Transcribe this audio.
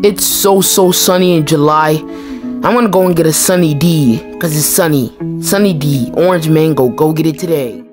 It's so sunny in July. I'm gonna go and get a Sunny D, cause it's sunny. Sunny D, orange mango, go get it today.